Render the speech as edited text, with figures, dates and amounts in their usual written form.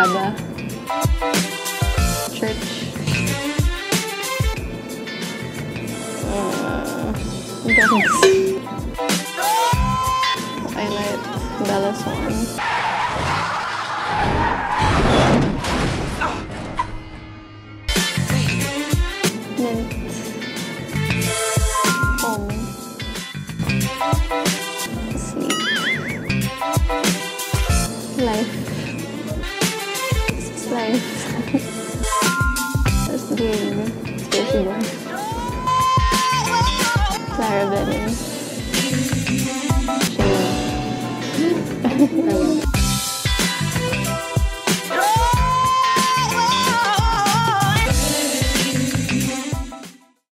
Saba. Church. Drugs. Twilight. Bella Swan. Mint. Home. Sleep. Life. Life. That's big. Space Clara Benin As.